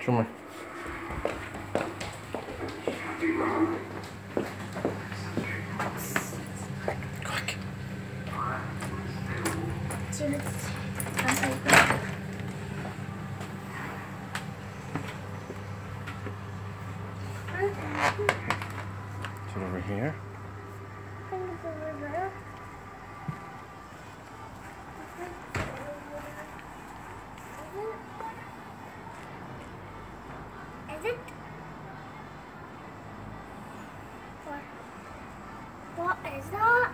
Show me. Quick. Is it over here? I think it's over there. Is it? What is that?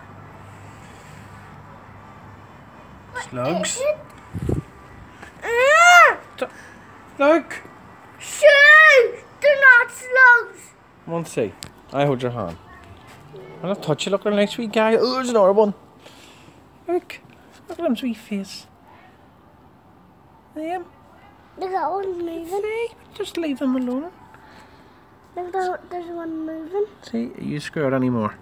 Slugs. Is it? Ah! Look! Shoo! They're not slugs! Come on, see. I hold your hand. I'm not touch you. Look at a nice sweet guy. Oh, there's another one. Look. Look at him sweet face. There. Look, that one's moving. See? Just leave them alone. Look, there's one moving. See, are you scared anymore?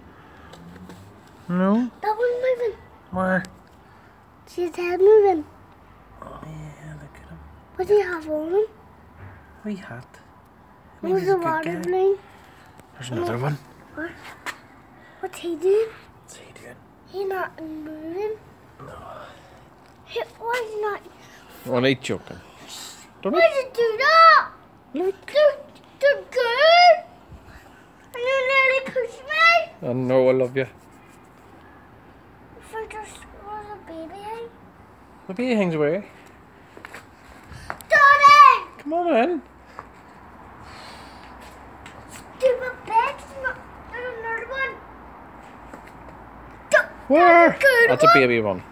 No? That one's moving. Where? See his head moving. Oh, yeah, look at him. What do you have on him? Wee hat. Where's He's the a good water guy. balloon? There's another one. What? What's he doing? What's he doing? He's not moving. No. Why is he not? Well, he's joking. Don't Why does it do that? Look. They're good. And you nearly pushed me. I know I love you. If I just was a baby egg. The bee hangs away. Daddy! Come on in. Stupid bags. There's another one. Where? Good That's a one. baby one.